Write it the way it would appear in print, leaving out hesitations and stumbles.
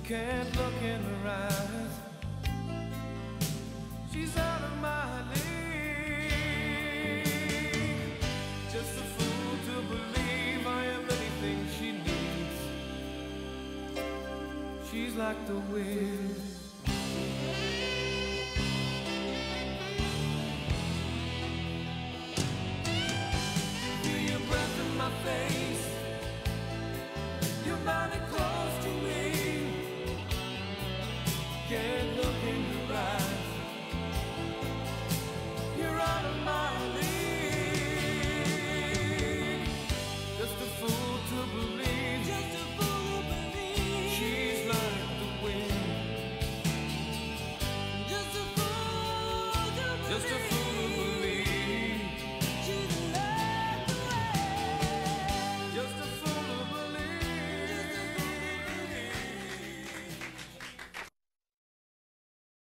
can't look in her eyes. She's out of my league. Just a fool to believe I am anything she needs. She's like the wind. Feel your breath in my face.